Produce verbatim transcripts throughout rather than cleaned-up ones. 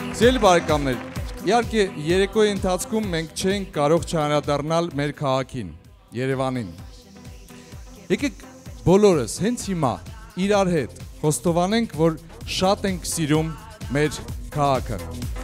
Սիրելի բարեկամներ, իհարկե երեկոյի ընթացքում մենք չենք կարող չանդրադառնալ մեր քաղաքին, Երևանին։ Եկեք բոլորս հենց հիմա իրար հետ խոստովանենք, որ շատ ենք սիրում մեր քաղաքը։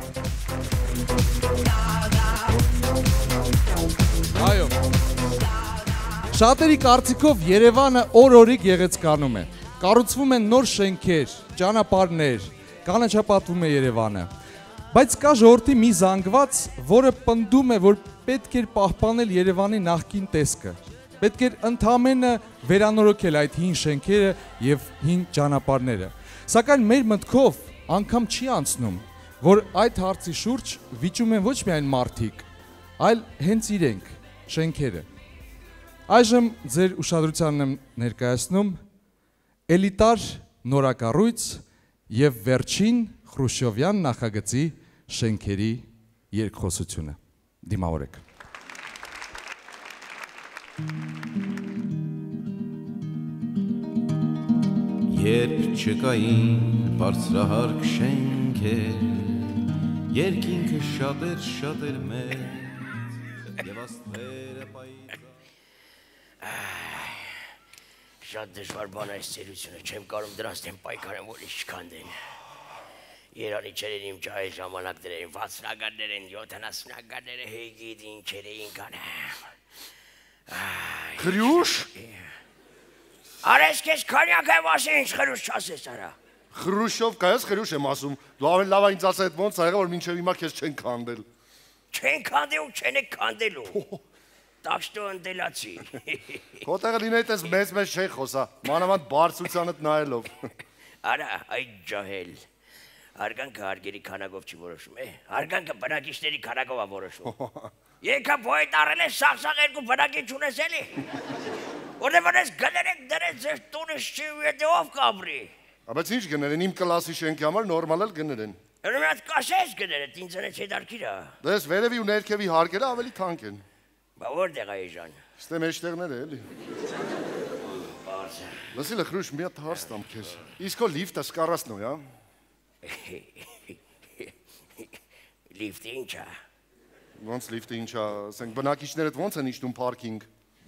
Այո։ Շատերի կարծիքով Երևանը օր-օրի գեղեցկանում է։ Կառուցվում են նոր շենքեր, ճանապարհներ, կանաչապատվում է Երևանը։ Բայց կա ժողովրդի մի զանգված, որը պնդում է, որ պետք էր պահպանել Երևանի նախկին տեսքը։ Պետք էր ընդամենը վերանորոգել այդ հին շենքերը եւ հին ճանապարհները։ Սակայն մեր մտքով անգամ չի անցնում, որ այդ հարցի շուրջ վիճում են ոչ միայն մարդիկ, այլ հենց իրենք, շենքերը։ Այժմ ձեր ուշադրությանն եմ ներկայացնում էլիտար նորակառույց եւ վերջին Խրուշչովյան նախագծի շենքերի երկխոսությունը։ Դիմավորեք։ Երբ չկային բարձրահարկ շենքեր, երկինքը շատ էր, շատ էր մեծ, եւ աստղերը պայծառ։ Շատ դժվար բան է այս ծերությունը, չեմ կարում դրանց դեմ պայքարեմ, որ իշխքանդեն։ Երանի չերին իմ ջահի ժամանակներին, վաթսնագարներին, յոթանասնագարները հեգիդ ինչեր էին կանեմ։ Խրյուշ։ Արես կեզ քանյակ եմ ասի, ինչ խրուշ չասես արա։ Խրուշով կայես խրյուշ եմ ասում, դու ավեն լավ ինձ ասա այդ ոնց աղեղը, որ մինչև հիմա քեզ չեն քանդել։ Չեն քանդել ու չեն եք քանդելու։ Так что ընդելացի։ Քոտեղը լինեի տես մեծ-մեծ չէի խոսա, մանավանդ բարձրությանդ նայելով։ Արա, այդ ջահել։ Արգանքը արգերի քանակով չի որոշում, է։ Արգանքը բնակիչների քանակով է որոշում։ Եկա պոետ առել ես սաղսաղ երկու բնակիչ ունես էլի։ Որտեղ ես գնել եք դրեց ձեր տունը չի ու եթե ով կաբրի։ Բայց ինչ գներ են, իմ կլասի շենքի համար նորմալ էլ գներ են։ Ուրեմն այդ կաշես գներ են, ինձ են չեդարկիր է։ Դες վերևի ու ներքևի հարկերը ավելի թանկ են։ Բա որտեղ է Ժան։ Ստե մեջտեղներ է էլի։ Լսի լխրուշ մի հատ հարց տամ քեզ։ Իսկ քո լիֆտը սկառասնո է, հա։ Լիֆտը ինչ է։ Ոնց լիֆտը ինչ է, ասենք բնակիչներդ ոնց են իջնում պարքինգ։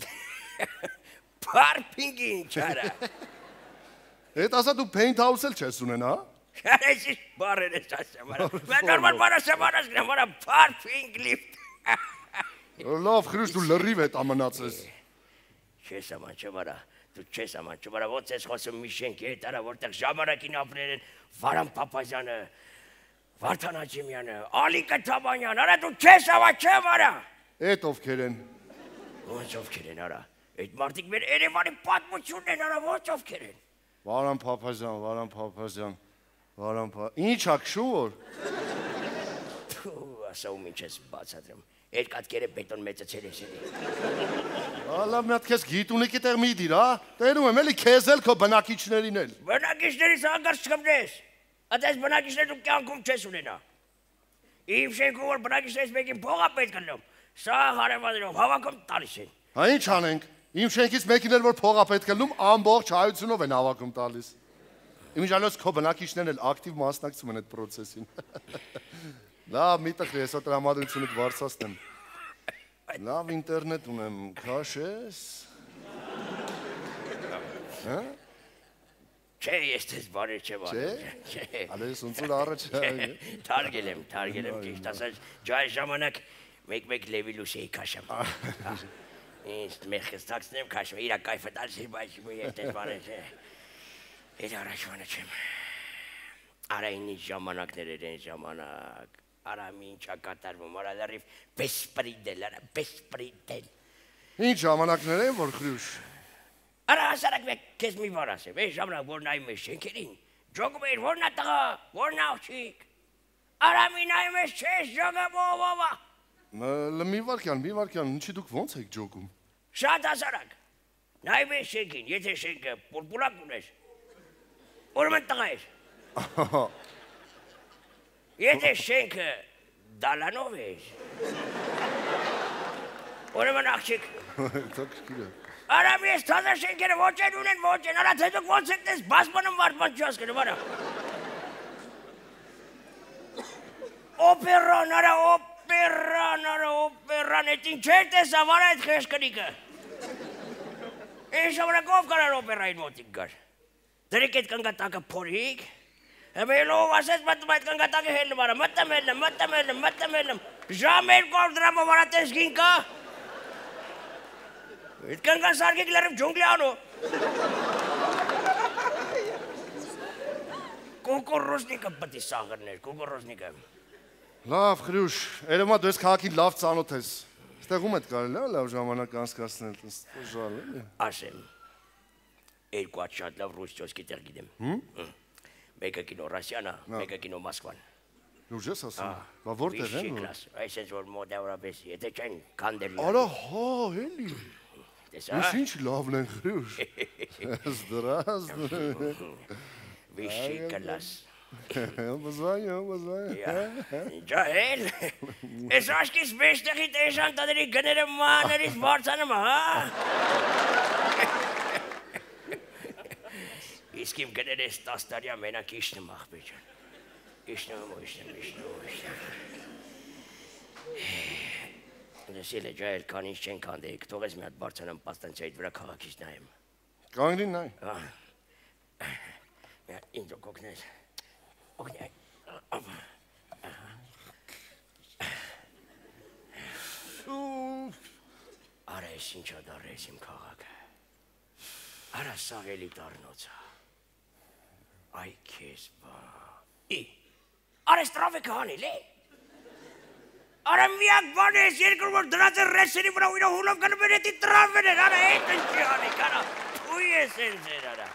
Պարքինգը ինչ արա։ Էդ ասա դու paint house էլ չես ունենա, հա։ Այս ինչ բառեր ես ասում արա։ Մենք նորմալ բառ ասեմ արած գրեմ արա պարքինգ լիֆտ։ Լավ խրուշ դու լրիվ հետ ամնացես։ Չես ամանչում արա, դու չես ամանչում արա, ոնց ես խոսում մի շենքի հետ արա, որտեղ ժամանակին ապրել են Վարան Պապազյանը, Վարդան Հաջիմյանը, Ալիկը Թաբանյան, արա դու չես ամանչում արա։ Էդ ովքեր են։ Ոնց ովքեր են արա, այդ մարդիկ մեր Երևանի պատմությունն են արա, ոնց ովքեր են։ Վարան Պապազյան, Վարան Պապազյան, Վարան Պապազյան, ինչ ա քշում որ։ Թու, ասում ինչ ես բացատրում։ Այդ կատկերը բետոն մեծացել ես էլի։ Ալավ մի հատ քեզ գիտունիկի տեղ մի դիր, հա։ Տենում եմ էլի քեզ էլ քո բնակիչներին էլ։ Բնակիչներից հանգարց չկմնես։ Այդպես բնակիչներ դու կյանքում չես ունենա։ Իմ շենքում որ բնակիչներից մեկին փողա պետք կլնում, սա հարևաններով հավաքում տալիս են։ Հա ինչ անենք։ Իմ շենքից մեկին էլ որ փողա պետք կլնում, ամբողջ հայությունով են հավաքում տալիս։ Իմիջալոց քո բնակիչներն էլ ակտիվ մասնակցում են այդ process-ին։ Լավ, մի տխրի, ես այդ տրամադրությունիդ վարձացնեմ։ Լավ ինտերնետ ունեմ, քաշես։ Հա? Չէ, ես դες բարեր չեմ արել։ Չէ։ Ալես ոնցուր առաջ։ Թարգել եմ, թարգել եմ, ճիշտ ասած, ջահ ժամանակ մեկ-մեկ լևի լուսեի քաշեմ։ Ինձ մեր խստակցնեմ քաշում, իրա կայֆը դալսի, բայց մի հետ դες բարեր չէ։ Այդ առաջվանը չեմ։ Արա ինի ժամանակներ էր են ժամանակ։ Արա մի ինչա կատարվում, արա լրիվ բեսպրիդել, արա բեսպրիդել։ Ինչ ժամանակներ են, որ խրյուշ։ Արա հասարակ մեկ կեզ մի վար ասեմ, այս ժամանակ որ նայում ես շենքերին, ջոգում էր որնա տղա, որնա աղջիկ։ Արա մի նայում ես չես ջոգում ով ովա։ Մի վարկյան, մի վարկյան, ինչի դուք ոնց եք ջոգում։ Շատ հասարակ։ Նայում ես շենքին, եթե շենքը պուրպուրակ ուներ, ուրեմն տղա էր։ Եթե շենքը դալանով էր, ուրեմն աղջիկ։ Արամ ես թազա շենքերը ոչ են ունեն, ոչ են, արա թե դուք ոնց եք դες բասմանում վարդման չասկնում, արա։ Օպերան, արա օպերան, արա օպերան, այդ ինչ էր տեսավ, արա այդ խեշկնիկը։ Այն ժամանակով կարար օպերային մոտիկ գար։ Դրեք այդ կնգատակը փորիկ, հմելով ասեց մտում այդ կնգատակը հելնում արա, մտում հելնում, մտում հելնում, մտում հելնում, ժամ երկու օր դրամով արա տես գինկա։ Այդ կնգան սարգեք լերև ջունգլի անո։ Կուկուրուզնիկը պտի սաղրներ, կուկուրուզնիկը։ Լավ, Խրյուշ, երևա դու ես քաղաքին լավ ծանոթ ես։ Ստեղում էդ կարելի է լավ ժամանակ անցկացնել, ժալ էլի։ Ասեմ, երկու հատ շատ լավ ռուսիոս գիտեր գիտեմ։ Մեկը կինո Ռասիանա, մեկը կինո Մոսկվան։ Լուրջ ես ասում։ Բա որտեղ են։ Այսինքն որ մոդավորապես, եթե չեն կանդելի։ Արա, հա, էլի։ Ես ինչ լավն են Խրյուշ։ Здравствуй։ Вещи класс. Позвоню, позвоню։ Ջահել։ Ես աշկիս մեջտեղի տեժան տաների գները մաներից բարձանում, հա։ Իսկ իմ գները ես տաստարյա մենակ իշնում աղբեր ջան։ Իշնում, իշնում, իշնում, իշնում։ Դեսիլ է ջահել, քան ինչ չեն կանդեիք, թող ես մի հատ բարձանամ պաստանցիայիդ վրա քաղաքից նայեմ։ Կանգնին նայ։ Մի հատ ինձ օգնել։ Օգնել։ Արա ես ինչա դարես իմ քաղաքը։ Արա սաղելի դարնոցա։ Այ քեզ բա։ Ի, արա ստրավեկը հանել է։ Արա միակ բան ես երկրում որ դրած է ռեսերի վրա ու իրա հուլով գնում են էտի տրավեն են, արա էտ ընչի հանեք, արա, ու ես են ձեր, արա։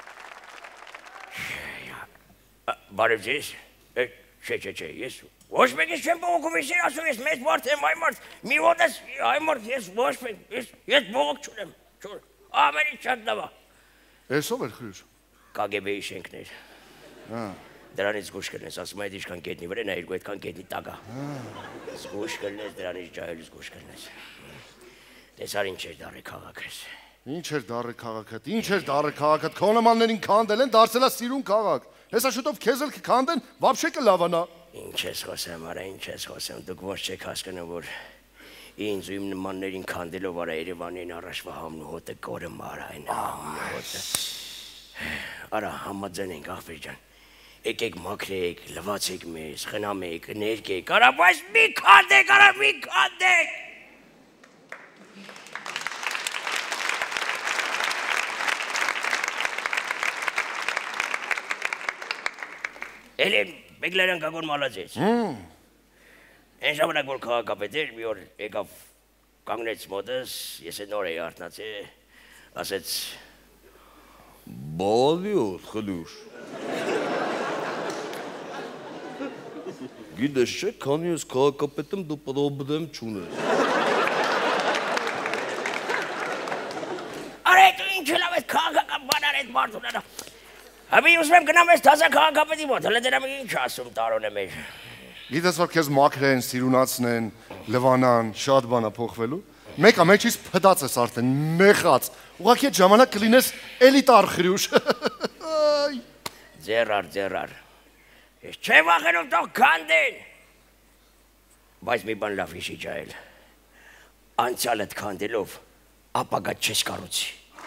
Բարև ձեզ, չէ, չէ, չէ, ես ոչ մեկ ես չեմ բողոքում, ես են ասում, ես մեծ մարդ եմ, այ մարդ, մի ոտ ես, այ մարդ, ես ոչ մեկ, ես բողոք չունեմ, չուր, ամեն ինչ շատ լավ է։ Ես ով էր Խրյուշ։ կագեբեի շենքներ։ Դրանից զգուշ կլնես, ասում այդ իշխան կետնի վրա, նա երկու այդքան կետնի տակա։ Զգուշ կլնես, դրանից ջահել զգուշ կլնես։ Տեսար ինչ էր դարի քաղաքս։ Ինչ էր դարի քաղաքդ, ինչ էր դարի քաղաքդ, քո նմաններին քանդել են, դարձել է սիրուն քաղաք։ Հեսա շուտով քեզ էլ կքանդեն, վաբշե կլավանա։ Ինչ ես խոսեմ, արա, ինչ ես խոսեմ, դուք ոչ չեք հասկանում, որ ինձ ու իմ նմաններին քանդելով արա Երևանին առաջվա համն ու հոտը կորը մարա այն համն ու հոտը։ Արա, համաձայն ենք, աղբեր ջան, եկեք մաքրեք, լվացեք մեզ, խնամեք, ներկեք, արա, բայց մի քանդեք, արա, մի քանդեք։ Էլեն բեգլերան կագոն մալացեց։ Են ժամանակ որ քաղաքապետ էր, մի օր եկավ կանգնեց մոտս, ես է նոր էի արթնացե, ասեց Բալիոս Խրյուշ։ Գիտես չէ, քանի ես քաղաքապետ եմ, դու պրոբլեմ չունես։ Արա դու ինչ լավ ես քաղաքական բանար այդ մարդուները։ Հաբի ուզում եմ գնամ ես թազա քաղաքապետի մոտ, հլը դրամ ինչ ասում տարոն է մեր։ Գիտես որ քեզ մաքրեն, սիրունացնեն, լվանան, շատ բան է փոխվելու։ Մեկը մեջից փդած ես արդեն, նեղած։ Ուղղակի այդ ժամանակ կլինես էլիտար Խրյուշ։ Ձեռար, ձեռար։ Ես չեմ վախենում թող քանդեն։ Բայց մի բան լավ հիշի ջահել։ Անցյալդ քանդելով ապագա չես կառուցի։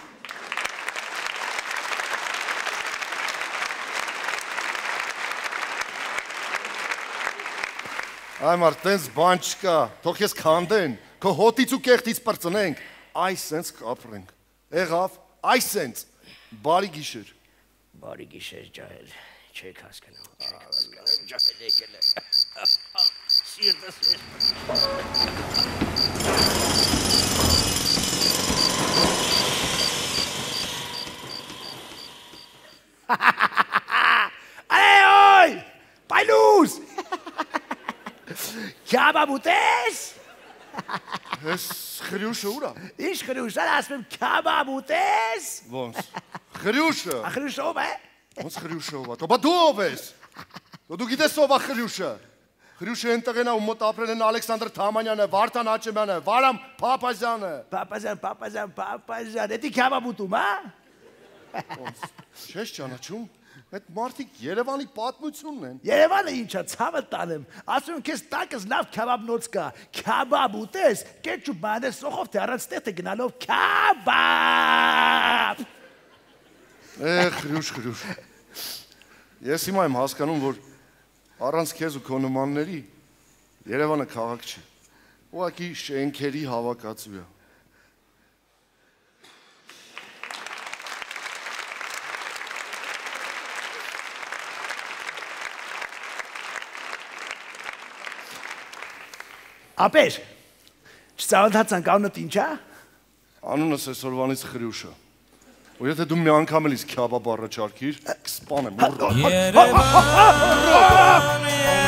Այ մարդ, տենց բան չկա, թող ես քանդեն, քո հոտից ու կեղտից պրծնենք, այս սենց կապրենք, եղավ, այս սենց, բարի գիշեր։ Բարի գիշեր ջահել, չեք հասկանում, չեք հասկանում, ջահել եկել է, սիրտս ես։ Ալե ոյ, պայլուս, Քյաբաբ ուտես։ Ես Խրյուշը ուրա։ Ինչ Խրյուշ, ալ ասում եմ քյաբաբ ուտես։ Ոնց, Խրյուշը։ Խրյուշը ով է։ Ոնց Խրյուշը ով է, բա դու ով ես։ Դու գիտես ով է Խրյուշը։ Խրյուշը այնտեղ են ու մոտ ապրել են Ալեքսանդր Թամանյանը, Վարդան Աճեմյանը, Վարամ Փափազյանը։ Փափազյան, Փափազյան, Փափազյան, էդի քյաբաբ ուտում, հա։ Ոնց, չես ճանաչում։ Այդ մարդիկ Երևանի պատմությունն են։ Երևանը ինչա ցավը տանեմ։ Ասում եմ քեզ տակս լավ քյաբաբնոց կա։ Քյաբաբ ուտես, կետչուպ մանես սոխով թե առանց տեղ գնալով քյաբաբ։ Էհ, խրուշ, խրուշ։ Ես հիմա եմ հասկանում, որ առանց քեզ ու քո նմանների Երևանը քաղաք չի։ Ուղղակի շենքերի հավաքածու է։ Ապեր, չծավալթացանք անունդ ինչա։ Անունս այսօրվանից Խրյուշը։ Ու եթե դու մի անգամ էլիս քյաբաբ առաջարկիր, կսպանեմ։ Երևան,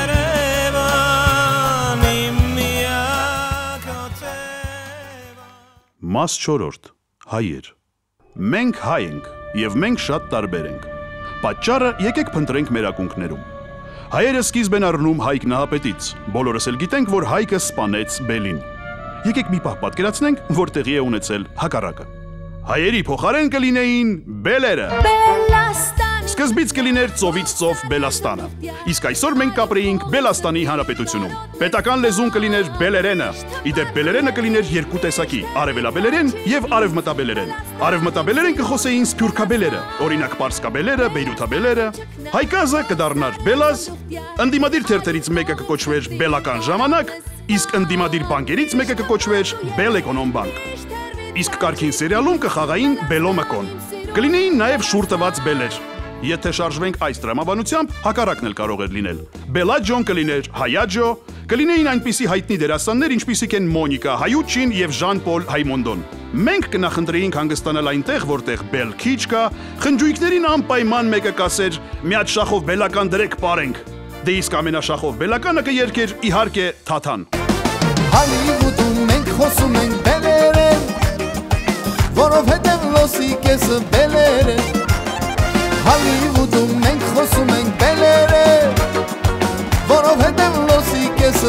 Երևան, իմ միակ օթևան։ Մաս չորրորդ, հայեր։ Մենք հայ ենք և մենք շատ տարբեր ենք։ Պատճառը եկեք փնտրենք մեր ակունքներում։ Հայերը սկիզբ են առնում Հայկ Նահապետից, բոլորս էլ գիտենք, որ Հայկը սպանեց Բելին։ Եկեք մի պահ պատկերացնենք, որ տեղի է ունեցել հակառակը։ Հայերի փոխարեն կլինեին բելերը։ Սկզբից կլիներ ծովից ծով Բելաստանը, իսկ այսօր մենք կապրեինք Բելաստանի Հանրապետությունում։ Պետական լեզուն կլիներ բելերենը, իդեպ բելերենը կլիներ երկու տեսակի՝ արևելաբելերեն և արևմտաբելերեն։ Արևմտաբելերեն կխոսեին սփյուռքաբելերը, օրինակ պարսկաբելերը, բեյրութաբելերը։ Հայկազը կդառնար բելազ, ընդդիմադիր թերթերից մեկը կկոչվեր բելական ժամանակ, իսկ ընդդիմադիր բանկերից մեկը կկոչվեր բելեկոնոմ բանկ։ Իսկ կարգին սերիալում կխաղային բելոմկոն։ Կլինեին նաև շուռ տված բելեր։ Եթե շարժվենք այս տրամաբանությամբ, հակառակն էլ կարող էր լինել։ Բելաջոն կլիներ Հայաջո, կլինեին այնպիսի հայտնի դերասաններ, ինչպիսիք են Մոնիկա Հայուչին և Ժան-Պոլ Հայմոնդոն։ Մենք կնախընտրեինք հանգստանալ այնտեղ, որտեղ բել քիչ կա, խնջույքներին անպայման մեկը կասեր՝ մի հատ շախով բելական դրեք պարենք։ Դե իսկ ամենաշախով բելականը կերկեր իհարկե Թաթան։ Հոլիվուդում մենք խոսում ենք բելերեն, որովհետև լոսի կեսը բելեր է։ Հոլիվուդում մենք խոսում ենք բելերեն, որովհետև լոսի կեսը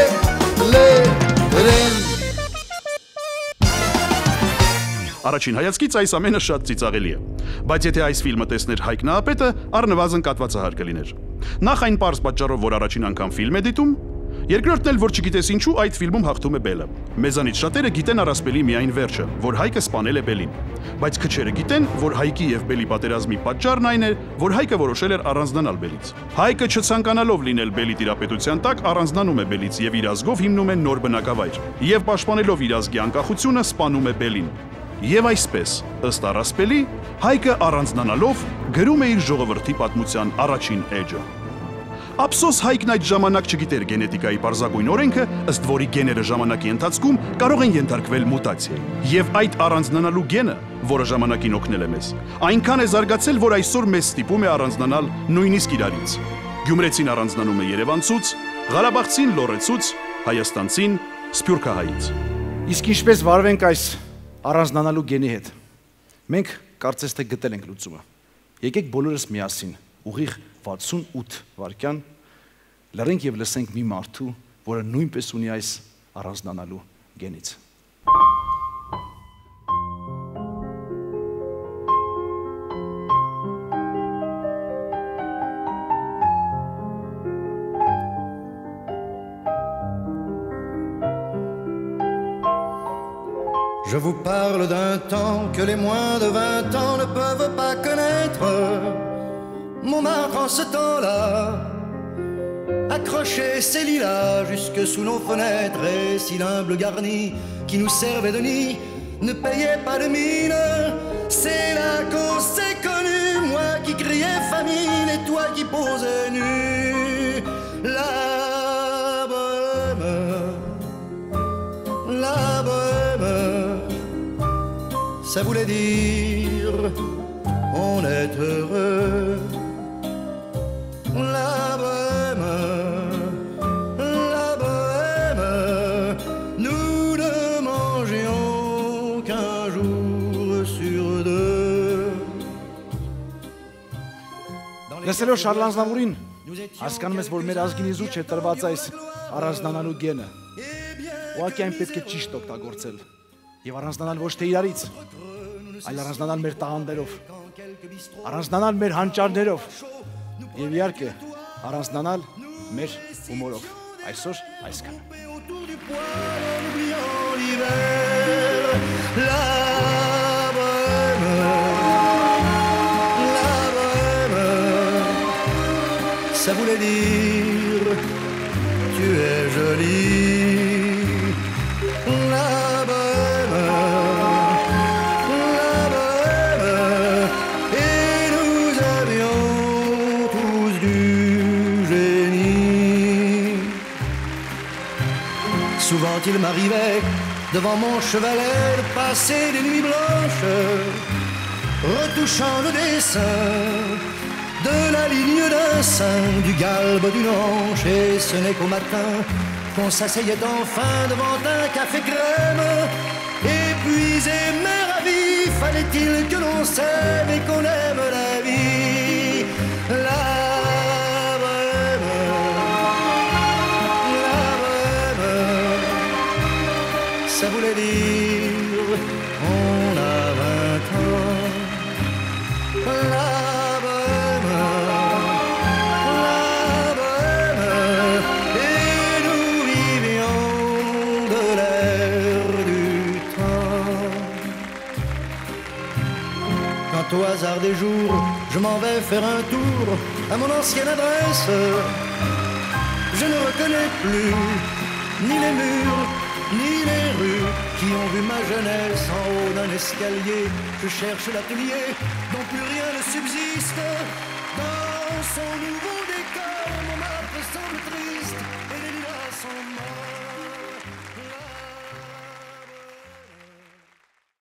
բելեր են։ Առաջին հայացքից այս ամենը շատ ծիծաղելի է, բայց եթե այս ֆիլմը տեսներ Հայկ Նահապետը, առնվազն կատվածահար կլիներ։ Նախ այն պարզ պատճառով, որ առաջին անգամ ֆիլմ է դիտում, երկրորդն էլ, որ չգիտես ինչու այդ ֆիլմում հաղթում է բելը։ Մեզանից շատերը գիտեն առասպելի միայն վերջը, որ Հայկը սպանել է բելին, բայց քչերը գիտեն, որ Հայկի և բելի պատերազմի պատճառն այն է, որ Հայկը որոշել էր առանձնանալ բելից։ Հայկը չցանկանալով լինել բելի տիրապետության տակ, առանձնանում է բելից և իր ազգով հիմնում է նոր բնակավայր, և պաշտպանելով իր ազգի անկախությունը սպանում է բելին։ Եվ այսպես, ըստ առասպելի, Հայկը առանձնանալով գրում է իր ժողովրդի պատմության առաջին էջը։ Ափսոս Հայկն այդ ժամանակ չգիտեր գենետիկայի պարզագույն օրենքը, ըստ որի գեները ժամանակի ընթացքում կարող են ենթարկվել մուտացիայի։ Եվ այդ առանձնանալու գենը, որը ժամանակին օգնել է մեզ, այնքան է զարգացել, որ այսօր մեզ ստիպում է առանձնանալ նույնիսկ իրարից։ Գյումրեցին առանձնանում է երևանցուց, Ղարաբաղցին լոռեցուց, հայաստանցին սփյուռքահայից։ Իսկ ինչպես վարվենք այս առանձնանալու գենի հետ։ Մենք կարծես թե գտել ենք լուծումը։ Եկեք բոլորս միասին, ուղիղ վաթսունութ վայրկյան լռենք եւ լսենք մի մարդու, որը նույնպես ունի այս առանձնանալու գենից։ Je vous parle d'un temps que les moins de vingt ans ne peuvent pas connaître. Montmartre en ce temps-là accrochait ses lilas jusque sous nos fenêtres, et si l'humble garni qui nous servait de nid ne payait pas de mine, c'est là qu'on s'est connus, moi qui criais famine et toi qui posais nu. La bohème, la bohème, ça voulait dire on est heureux. La bohème, la bohème, nous ne mangions qu'un jour sur deux. Լսելով Շարլ Ազնավուրին, հասկանում ես, որ մեր ազգինիզու չէ տրված այս առանձնանալու գենը։ Ուղղակի այն պետք է ճիշտ օգտագործել եւ առանձնանալ ոչ թե իրարից, այլ առանձնանալ մեր տաղանդերով։ Առանձնանալ մեր հանճարներով եւ իհարկե առանձնանալ մեր հումորով։ Այսօր այսքան։ Ça voulait dire tu es jolie, la bohème, la bohème, et nous avions tous du génie. Souvent il m'arrivait devant mon chevalet de passer des nuits blanches, retouchant le dessin de la ligne d'un sein, du galbe d'une hanche. Et ce n'est qu'au matin qu'on s'asseyait enfin devant un café crème. Épuisé mais ravi, fallait-il que l'on s'aime et qu'on aime la vie. La bohème, la bohème, ça voulait dire on a vingt ans. La au hasard des jours, je m'en vais faire un tour à mon ancienne adresse. Je ne reconnais plus ni les murs, ni les rues qui ont vu ma jeunesse en haut d'un escalier. Je cherche l'atelier dont plus rien ne subsiste. Dans son nouveau décor, mon âme semble triste et les lilas sont morts.